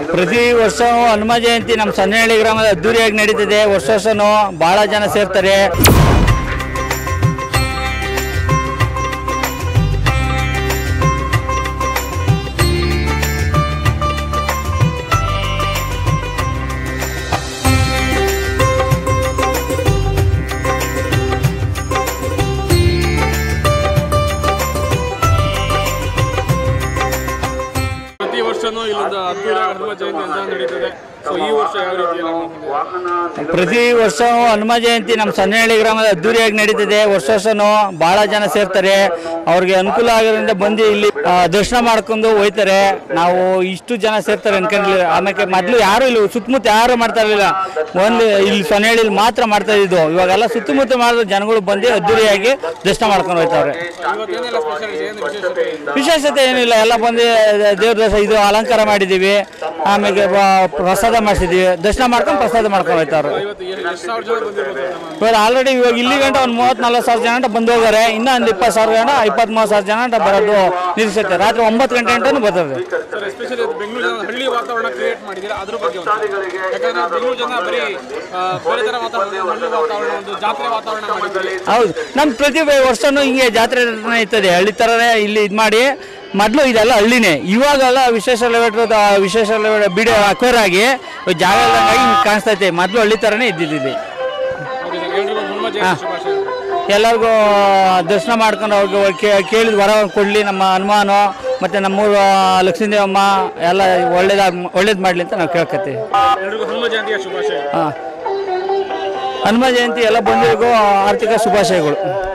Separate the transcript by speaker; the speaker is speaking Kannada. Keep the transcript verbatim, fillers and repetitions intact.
Speaker 1: ಪ್ರತಿ ವರ್ಷ ಹನುಮ ಜಯಂತಿ ನಮ್ಮ ಸನ್ನಹಳ್ಳಿ ಗ್ರಾಮದ ಅದ್ದೂರಿಯಾಗಿ ನಡೀತಿದೆ. ವರ್ಷ ವರ್ಷನೂ ಭಾಳ ಜನ ಸೇರ್ತಾರೆ.
Speaker 2: ಪ್ರತಿ ವರ್ಷನೂ ಇಲ್ಲೊಂದು ಅದ್ದೂರಿಯಾಗಿ ಹನುಮ ಜಯಂತಿ ಅಂತ ನಡೀತದೆ. ಸೊ ಈ ವರ್ಷ ಯಾವ ರೀತಿ
Speaker 1: ಪ್ರತಿ ವರ್ಷ ಹನುಮ ಜಯಂತಿ ನಮ್ಮ ಸನ್ನಹಳ್ಳಿ ಗ್ರಾಮದ ಅದ್ದೂರಿಯಾಗಿ ನಡೀತಿದೆ. ವರ್ಷ ವರ್ಷನೂ ಭಾಳ ಜನ ಸೇರ್ತಾರೆ. ಅವ್ರಿಗೆ ಅನುಕೂಲ ಆಗೋದ್ರಿಂದ ಬಂದು ಇಲ್ಲಿ ದರ್ಶನ ಮಾಡ್ಕೊಂಡು ಹೋಯ್ತಾರೆ. ನಾವು ಇಷ್ಟು ಜನ ಸೇರ್ತಾರೆ ಅನ್ಕೊಂಡಿಲ್ಲ. ಆಮೇಲೆ ಮೊದಲು ಯಾರು ಇಲ್ಲಿ ಸುತ್ತಮುತ್ತ ಯಾರು ಮಾಡ್ತಾ ಇರಲಿಲ್ಲ. ಒಂದು ಇಲ್ಲಿ ಸನ್ನಹಳ್ಳಿಲಿ ಮಾತ್ರ ಮಾಡ್ತಾ ಇದ್ದು. ಇವಾಗೆಲ್ಲ ಸುತ್ತಮುತ್ತ ಮಾಡಿದ ಜನಗಳು ಬಂದು ಅದ್ದೂರಿಯಾಗಿ ದರ್ಶನ ಮಾಡ್ಕೊಂಡು ಹೋಯ್ತವ್ರೆ. ವಿಶೇಷತೆ ಏನಿಲ್ಲ, ಎಲ್ಲ ಬಂದು ದೇವ್ರ ದರ್ಶನ ಇದು ಅಲಂಕಾರ ಮಾಡಿದ್ದೀವಿ. ಆಮೇಲೆ ಪ್ರಸಾದ ಮಾಡಿಸಿದ್ದೀವಿ. ದರ್ಶನ ಮಾಡ್ಕೊಂಡು ಪ್ರಸಾದ ಮಾಡ್ಕೊಂಡು ಹೋಯ್ತಾರೆ. ಇವಾಗ ಆಲ್ರೆಡಿ ಇವಾಗ ಇಲ್ಲಿ ಗಂಟ ಒಂದು ಮೂವತ್ತು ನಲ್ವತ್ತು ಸಾವಿರ ಜನ ಗಂಟ ಬಂದು ಹೋಗಾರೆ. ಇನ್ನೂ ಒಂದು ಇಪ್ಪತ್ತು ಸಾವಿರ ಜನ ಇಪ್ಪತ್ತ್ ಮೂವತ್ತು ಸಾವಿರ ಜನ ಗಂಟ ಬರೋದು ನಿಲ್ಲಿಸುತ್ತೆ. ರಾತ್ರಿ ಒಂಬತ್ತು ಗಂಟೆ ಗಂಟನೂ ಬರ್ತದೆ.
Speaker 2: ಹಳ್ಳಿ ವಾತಾವರಣ ಕ್ರಿಯೇಟ್ ಮಾಡಿದ್ರೆ ಅದ್ರ ಬಗ್ಗೆ ಯಾಕಂದ್ರೆ ಬೆಂಗಳೂರು ಜನ ಬರೀ ಬೇರೆ ತರ ವಾತಾವರಣ ಒಂದು ಜಾತ್ರೆ ವಾತಾವರಣ ಮಾಡಿದ್ದಾರೆ.
Speaker 1: ಹೌದು, ನಮ್ಮ ಪ್ರತಿ ವರ್ಷನೂ ಹಿಂಗೆ ಜಾತ್ರೆ ಇರ್ತದೆ. ಹಳ್ಳಿ ಥರನೇ ಇಲ್ಲಿ ಇದು ಮಾಡಿ. ಮೊದಲು ಇದೆಲ್ಲ ಹಳ್ಳಿನೇ, ಇವಾಗೆಲ್ಲ ವಿಶೇಷ ಲೆವೆಟ್ ವಿಶೇಷ ಲೆವೆಟ್ ಬಿಡಿ ಅಕ್ವೇರಾಗಿ ಜಾಗ ಇಲ್ದಂಗಾಗಿ ಹಿಂಗೆ ಕಾಣಿಸ್ತೈತೆ. ಮೊದಲು ಹಳ್ಳಿ ಥರನೇ ಇದ್ದಿದ್ದಿದೆ. ಹಾಂ, ಎಲ್ಲರಿಗೂ ದರ್ಶನ ಮಾಡ್ಕೊಂಡು ಅವ್ರಿಗೆ ಕೇಳಿದ ವರ ಕೊಡಲಿ ನಮ್ಮ ಹನುಮಾನು ಮತ್ತು ನಮ್ಮೂರು ಲಕ್ಷ್ಮೀದೇವಮ್ಮ ಎಲ್ಲ ಒಳ್ಳೇದಾಗಿ ಒಳ್ಳೇದು ಮಾಡಲಿ ಅಂತ ನಾವು ಕೇಳ್ಕೊತೀವಿ.
Speaker 2: ಹನುಮ ಜಯಂತಿಯ ಶುಭಾಶಯ.
Speaker 1: ಹಾಂ, ಹನುಮ ಜಯಂತಿ ಎಲ್ಲ ಬಂದಿರಿಗೂ ಆರ್ಥಿಕ ಶುಭಾಶಯಗಳು.